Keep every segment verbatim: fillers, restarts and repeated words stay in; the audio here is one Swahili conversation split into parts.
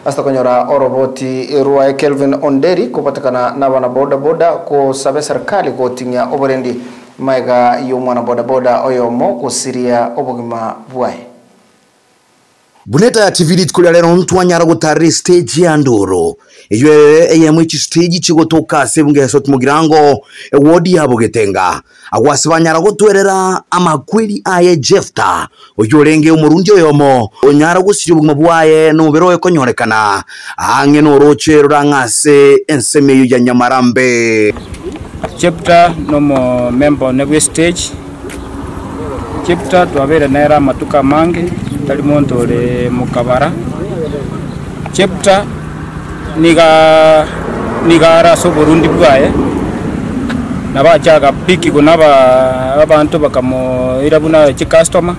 hasta konyora oroboti Ruai Kelvin Onderi kupatikana na wana boda boda ko sabe serikali ko tinya oborendi maiga yumwana boda boda oyomo kusiria obogima buai. Buneta T V tikulia lero mtu wanyara gutari stage ya Nduru. Eyo eye mwichi stage chigotoka sebunge soti mugirango wodi ya Bogetenga. Agwasi wanyara gutwerera amakwiri aye Jefta. Oyo renge umurundi oyomo. Onyara gusiri obugima bwaye numero yo konyorekana. Ange no roche rurangase ensemeyo ya Nyamarambe. Jefta nomo member nebwe stage. Jefta twabere naira matuka mange. Talimonto le mukabara chepta niga nigara so Burundi bwaye nabajaga piki kunaba abantu bakamo irabuna chi customer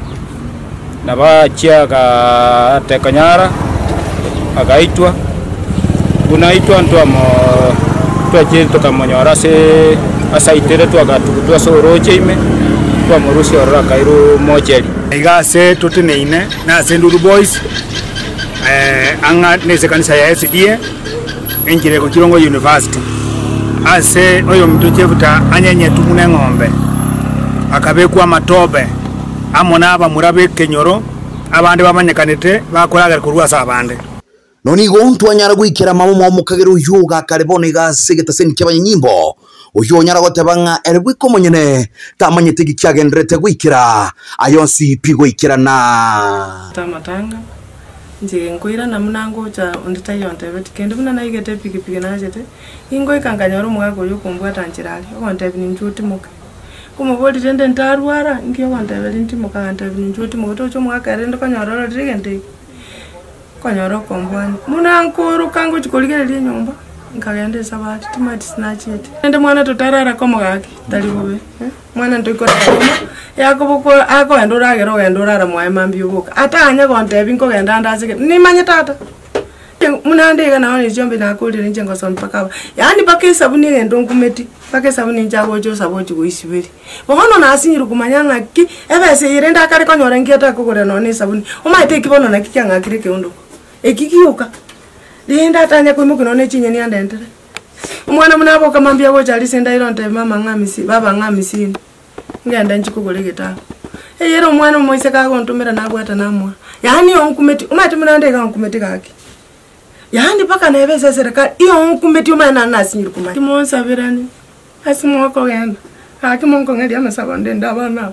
nabajaga tekanyara agaitwa kunaitwa ndo amo twaje tukamonyora se asaitere twagatukutwa so roche ime kwa morusi orora kairu mojeli igase tuteneine na Nduru boys eh anga nese kanisa ya S D A engire ko Kirongo University ase oyo mtu Jefta anyenye tumune ngombe akabekwa matobe amona aba murabe kenyoro abandi bamanyekanite bakoraga kurwa sabande noni gontu anyara gwikira mamo mo mukagero yuga karebone gasegeta seni cyabanyimbo uyo nyara gotebanga erbwiko monyene tamanyete gikyagendrete gwikira ayonsi pigo ikirana tamatanga nje ngoira na munango cha onditayonte betikende buna naigete piki piki najete ingo ikanganyoro mugago yokumbwa tanchirali okonte bininjuti muka kumubodi tende ntarwara ngiyo konte belinti muka kante bininjuti muka tocho muka karende kanyoro rigende kanyoro kombwani munankuru kangu chikoligere li nyumba nkagende sabati timati snachete ende mwana totarara komo gaki talibobe eh? Mwana ntoiko toma yakobuko ako endura gero endura mwae mambio buka atanya konte binko genda ndasike ni manye tata munande kana oni jombe na kodi nje ngoson pakaba yani pake sabuni ngendo nkumeti pake sabuni njago jo saboji kuisibiri bohono na asinyiru kumanyanga ki ebese irenda kare konyore ngeta kokore no ni sabuni umaite kibono na kikyanga kireke undo ekikiuka Linda tanya kwimuki none chinye ni andendere. Umwana munabo kamambia go jali senda ironte mama ngamisi baba ngamisi. Ngenda nchikugole geta. E yero umwana moise ka go ntumira nagwata namwa. Yani onkumeti umati munande ka onkumeti kake. Yani paka na ebese serikali iyo onkumeti umana nasinyiru kuma. Timonsa birani. Asimo ko genda. Haki monko ngedi amasaba ndenda bana.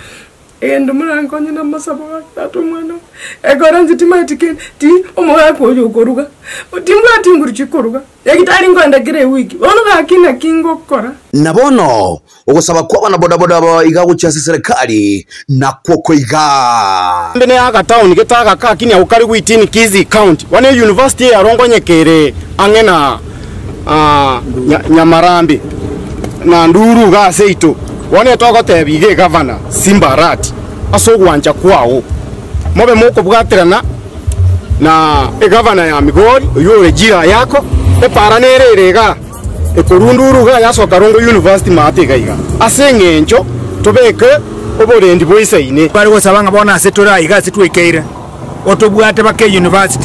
Endo murango nyina masabo tatu mwana egora nzitima tikeni ti omoya ko yokoruga utimwa tinguru chikoruga yakitali ngwanda gire wiki ono kakina kingo kora nabono ogusaba kwa bana boda boda ba igago cha serikali na kwoko iga mbene aka town gitaga kakini akukari gwitini Kizi county wane university ya rongonyekere angena ah Nyamarambe na Nduru ga seito wane toko tebige governor Simbarati asogwanja kwao mobe moko bwaterana na e governor ya Migori yo regira yako e paranererega e Korunduru ga yasoka Rongo University matega iga asengenjo tobeke oborendi boisaine bari gosabanga bona setora iga situikeire otobwate bake university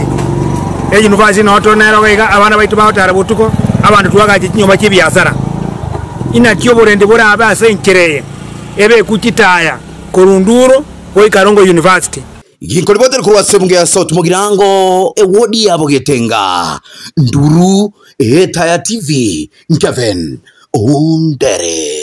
e university no tonera iga abana baitu bautara butuko abantu twagaje kinyoba kibyasara ina kyoborende bora abase nkereye ebe kukitaya Korunduru ko Karongo University Ginkoli bote kwa sebunge ya South Mugirango e wodi ya Bogetenga Nduru e Taya T V Kelvin Onderi.